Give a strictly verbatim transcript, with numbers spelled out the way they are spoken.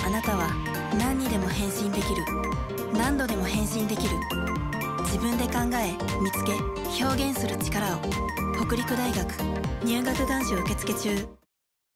あなたは何にでも変身できる。何度でも変身できる。自分で考え、見つけ、表現する力を。北陸大学入学願書受付中。